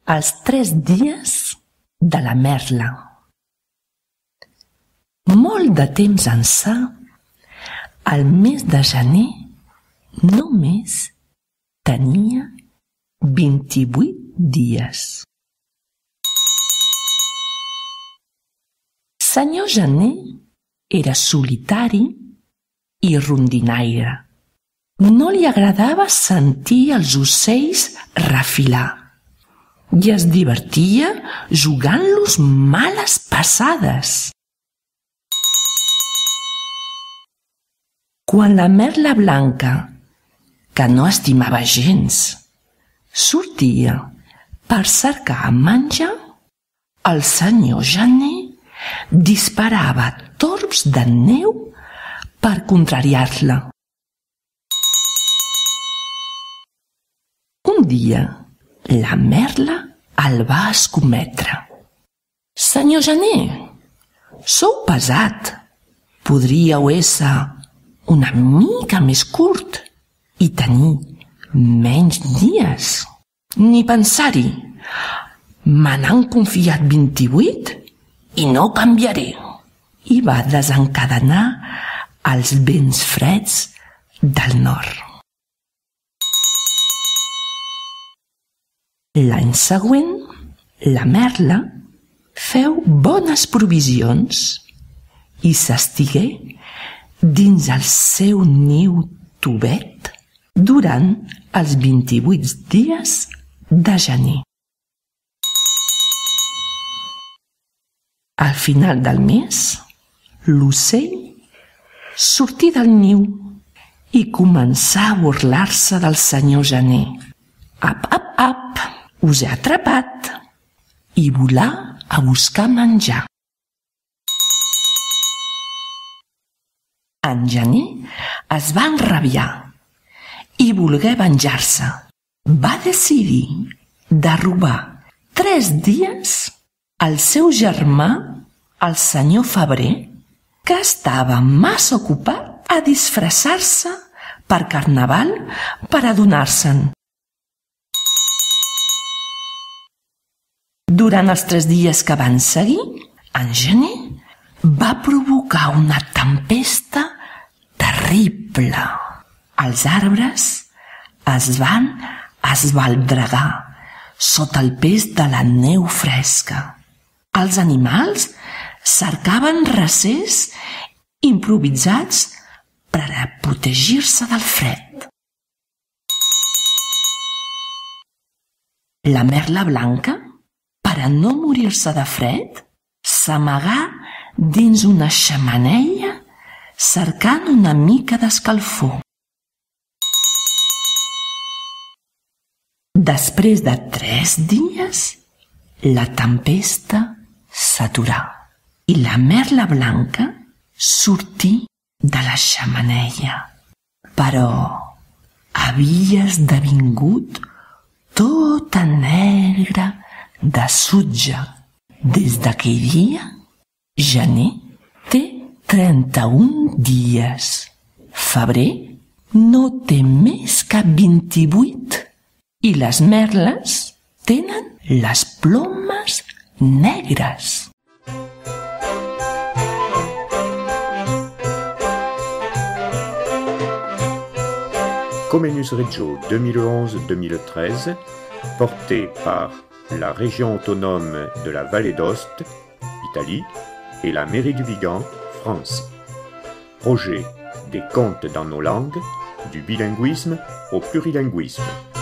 els 3 dies de la merla. Molt de temps ençà, el mes de gener només tenia 28 dies. Senyor Gener era solitari i rondinaire. No li agradava sentir els ocells refilar i es divertia jugant-los males passades. Quan la merla blanca, que no estimava gens, sortia per cercar menjar, el senyor Gener disparava torbs de neu per contrariar-la. Un dia, la merla el va escometre. Senyor Gener, sou pesat. Podríeu ésser una mica més curt i tenir menys dies. Ni pensar-hi. Me n'han confiat 28 i no canviaré. I va desencadenar els vents freds del nord. L'any següent, la merla feu bones provisions i s'estigué dins el seu niu tovet durant els 28 dies de gener. Al final del mes, l'ocell sortí del niu i començà a burlar-se del senyor Gener. Ap, ap, ap, us he atrapat! I volà a buscar menjar. En Gener es va enrabiar i volgué venjar-se. Va decidir de robar 3 dies al seu germà, el senyor Febrer, que estava massa ocupat a disfressar-se per Carnaval per adonar-se'n. Durant els 3 dies que van seguir, en Gener va provocar una tempesta terrible. Els arbres es van esbaldregar sota el pes de la neu fresca. Els animals cercaven recers improvisats per a protegir-se del fred. La merla blanca, per a no morir-se de fred, s'amagà dins una xemeneia cercant una mica d'escalfor. Després de 3 dies, la tempesta s'aturà i la merla blanca sortí de la xemeneia. Però havia esdevingut tota negra de sutge. Des d'aquell dia, Gener té 31 dies. Febrer no té més que 28 i les merles tenen les plomes negres. Comenius Reggio 2011-2013, porté par la région autonome de la Vallée d'Aoste, Italie, et la mairie du Vigan, France. Projet des contes dans nos langues, du bilinguisme au plurilinguisme.